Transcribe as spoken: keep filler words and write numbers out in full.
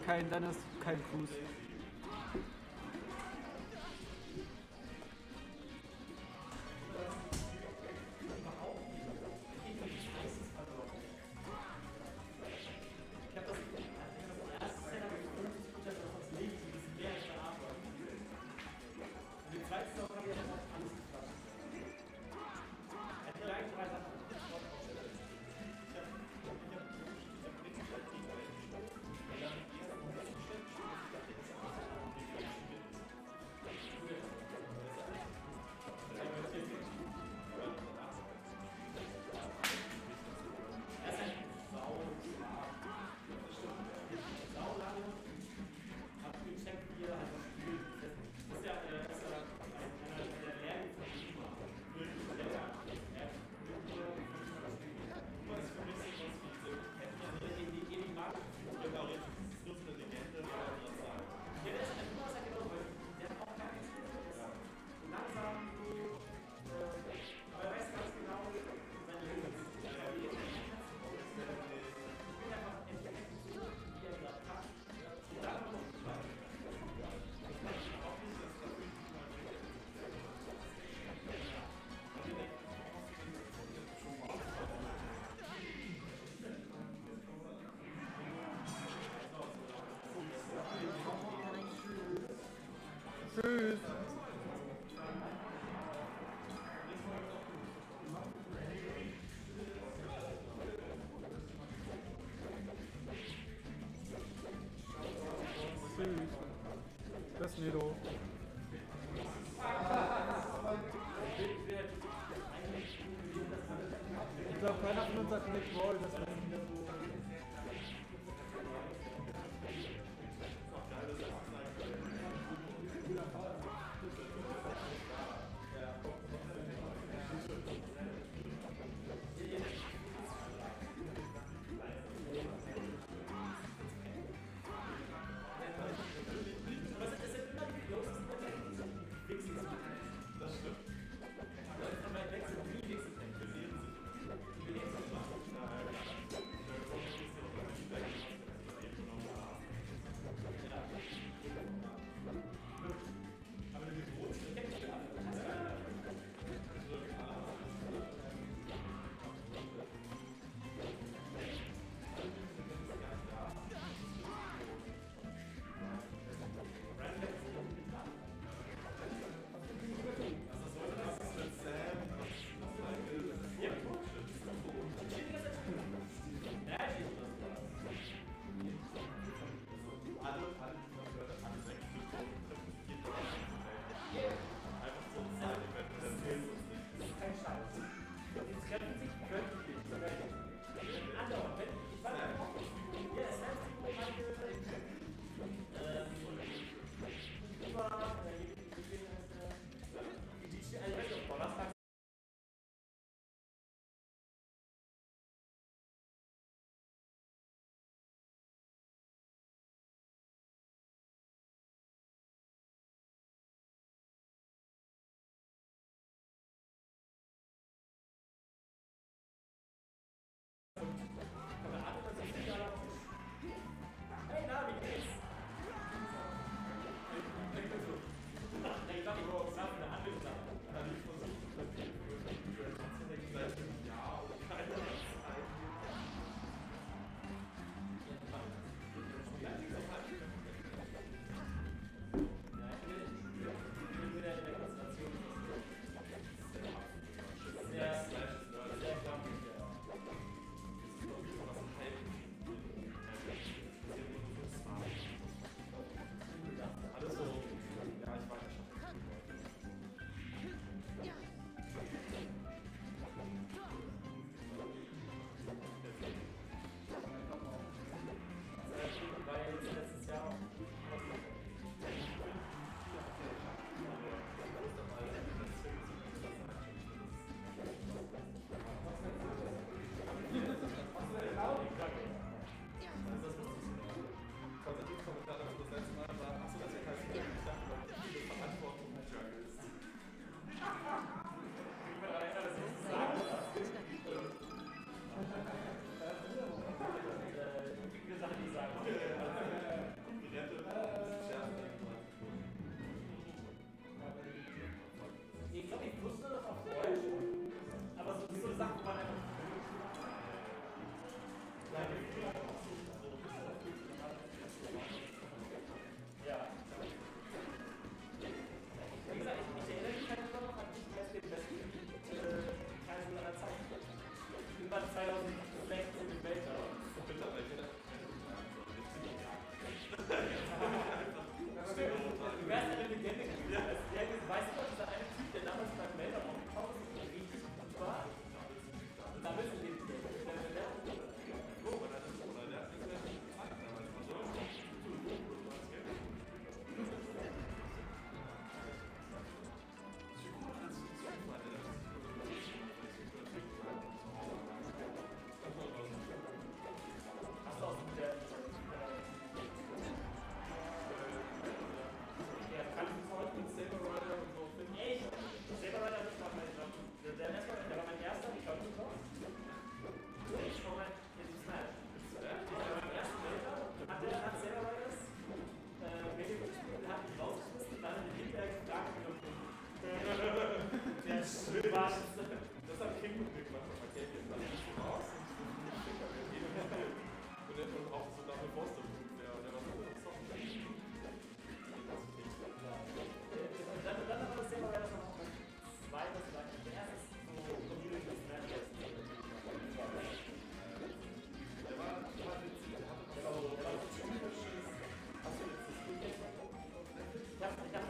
kein Dennis, kein Cruz. Tschüss. Tschüss. Das Nido. Ich glaube, keiner von uns hat Nick Roll, das war Das stimmt. Leute von weit weg sind nie Wechseltänke. Wir sehen sie. Die Wechseltänke. Das hat King mit mir gemacht, das Paket jetzt. Also ich bin raus und ich bin nicht schicker, wir gehen in den und dann kommt auch so Double Foster Punkt, der der was anderes Song. Dann dann aber das Thema wäre das noch ein zweites, der erste ist so Community Snapchat. Der war, der war witzig, der hatte was so, der war so typisches. Hast du jetzt das Bild? Ich habe